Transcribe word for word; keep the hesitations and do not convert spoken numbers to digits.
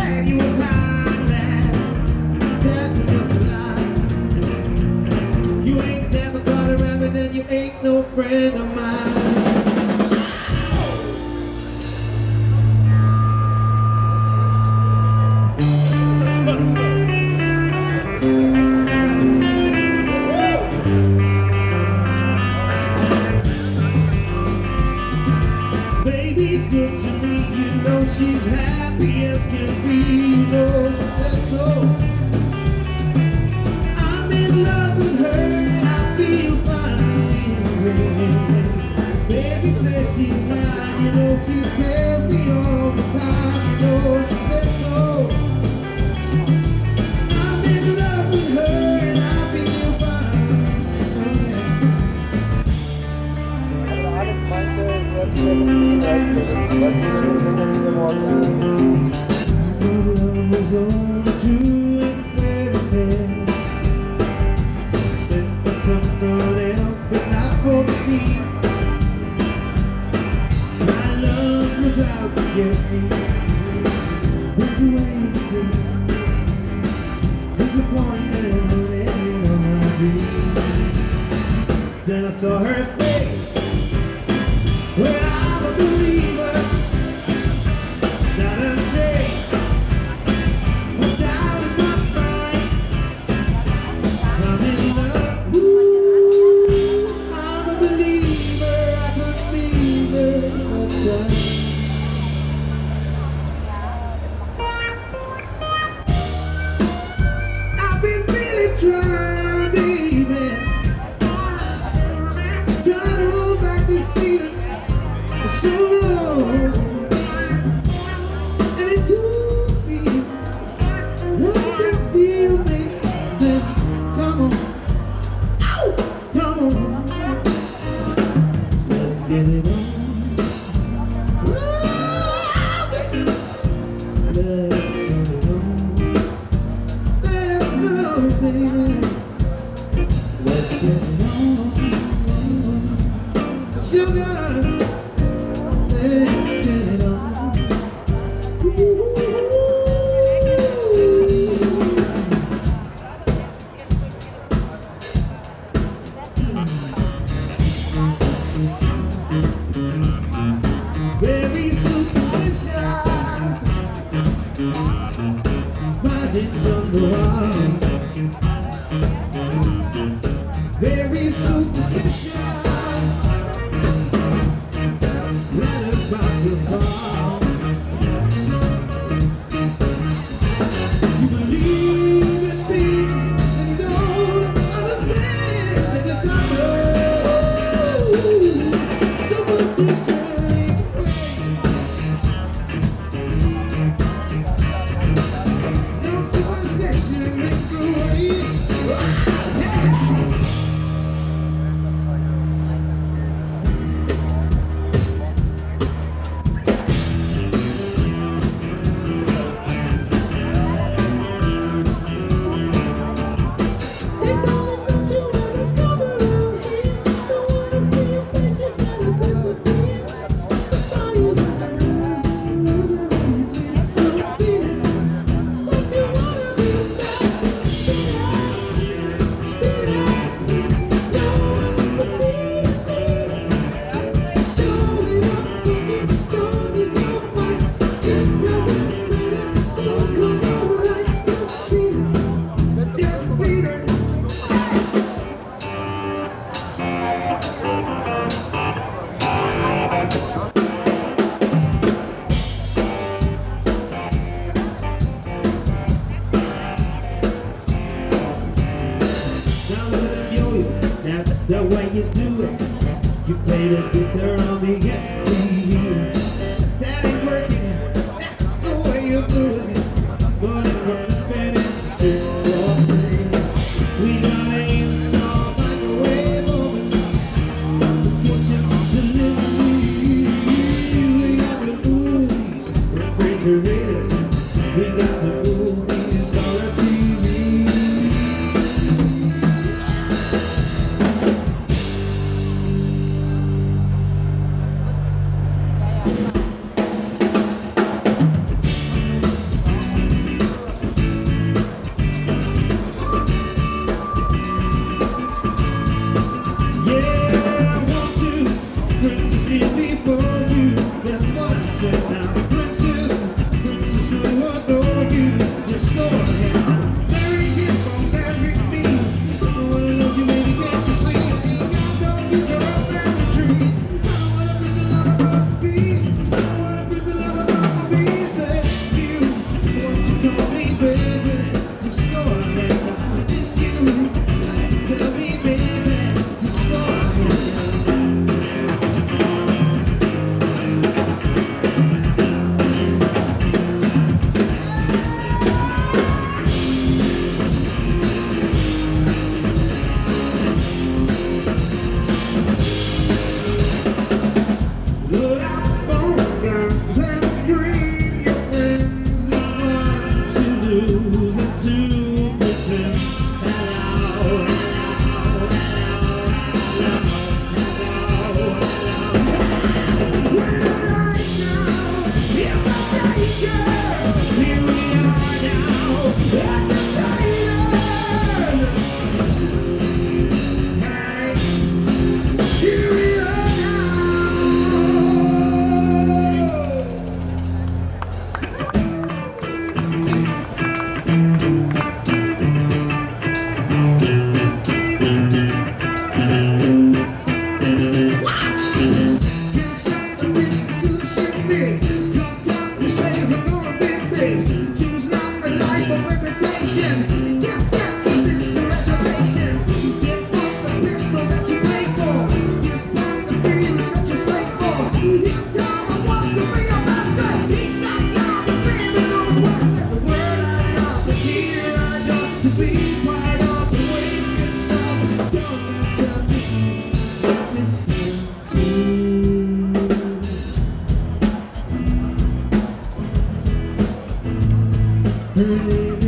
You was lying, man. That was just a lie. You ain't never caught a rabbit, and you ain't no friend of mine. Baby's good to me, you know she's happy as can be, you know she said so. I'm in love with her and I feel fine. Baby says she's mine, you know she tells me all the time, you know she said so. I'm in love with her and I feel fine. Alex meinte, es wird wieder um zehn reinfliegen, weil sie schon länger diese Morgen was only true in fairy tales. Meant for someone else, but not for me. My love was out to get me. That's the way it seemed. Disappointment ended on my dream. Then I saw her face. Well, I'm a believer. Not a trace. I've been really trying, baby, trying to hold back this feeling for so long, and it could be, you can feel me, then come on, ow, come on, let's get it on. Baby, let's get it on. Sugar, let's get it on. Very superstitious, findings on the wall. Very superstitious, letters about to fall. You believe in things and you don't understand that it's not true. Superstition ain't great. No superstition ain't great. The way you do it, you play the guitar on the M T V. That ain't working, that's the way you do it. But it works better than your thing. We gotta install microwave oven, that's the kitchen delivery. We got the movies, refrigerators, we got the movies, color T V. baby, just go ahead. If you like to tell me, baby, just go ahead. Load out the phone guns and bring your friends. It's one to lose and two to pretend. Hello, hello, hello, hello, hello. We're right now, yeah, that's right, girl. Here we are now, at the island. Hey, here we are. Her name